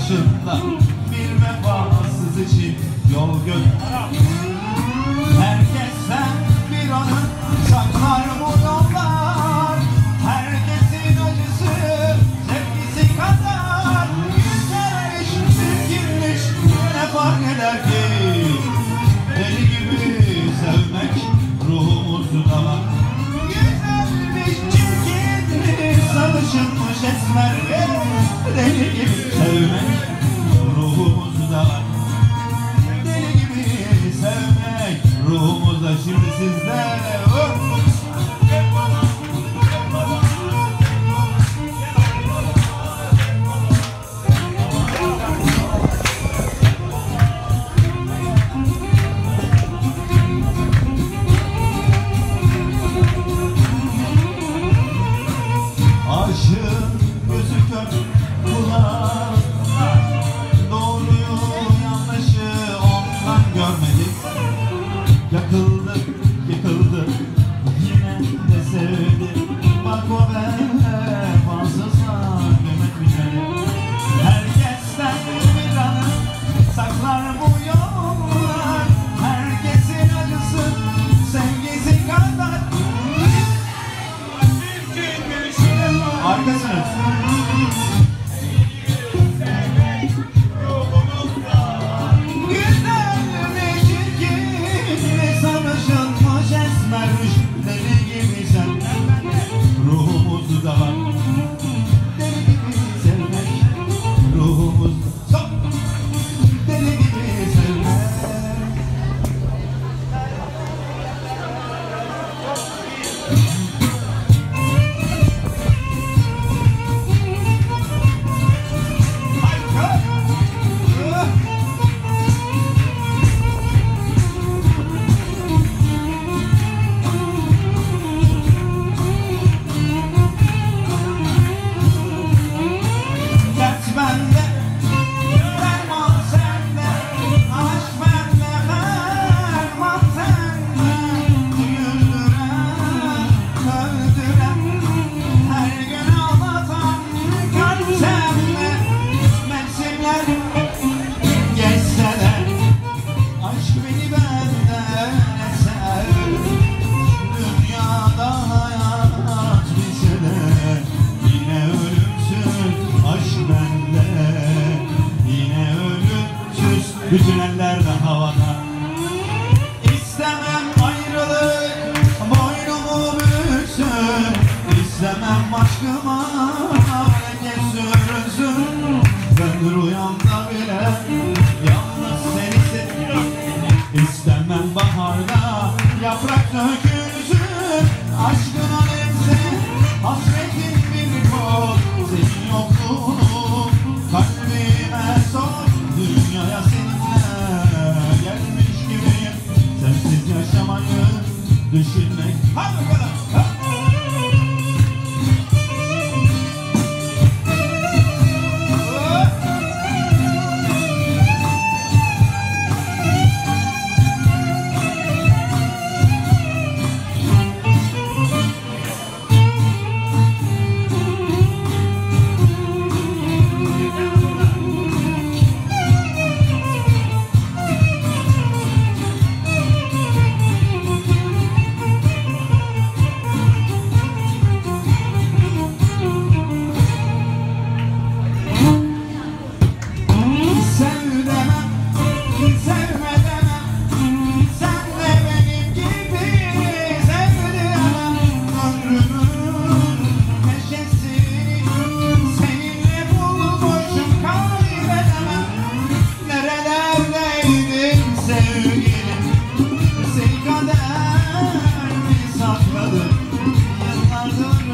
başında bir vefasız için yol göster. Herkesten bir anı saklar bu yollar. Herkesin acısı sevgisi kadar. Güzelmiş, çirkinmiş, ne fark eder ki? Deli gibi sevmek ruhumuzda var. Güzelmiş, çirkinmiş, sarışınmış, esmermiş, deli gibi sevmek ruhumuzda var. Deli gibi sevmek ruhumuzda. Şimdi sizler aşığın gözü kör, kulağı doğruyu yanlışı ondan görmedik. Yakıldık, yıkıldık, yine de sevdik. Bak o vefasızlar demek güzel. Herkesten bir anı saklar bu yollar. Herkesin acısı sevgisi kadar. Arkasınız. Güzelmiş, çirkinmiş, sarışınmış, esmermiş, deli gibi sen. Ruhumuzda var. Deli gibi sevmek ruhumuzda. Deli gibi sevmek. Bütün eller de havada. İstemem ayrılık boynumu büksün. İstemem aşkıma herkes sürünsün. Ben rüyamda bile yalnız seni seviyorum. İstemem baharda yaprak dökülsün. Aşkına nefsin hasretin bir kol. Senin yokluğunu kalbime sor. Dünyaya seninle gelmiş gibiyim. Sensiz yaşamayı düşünmek. Hadi bakalım.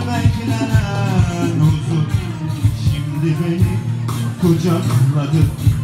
Beklenen huzur şimdi beni kucakladı.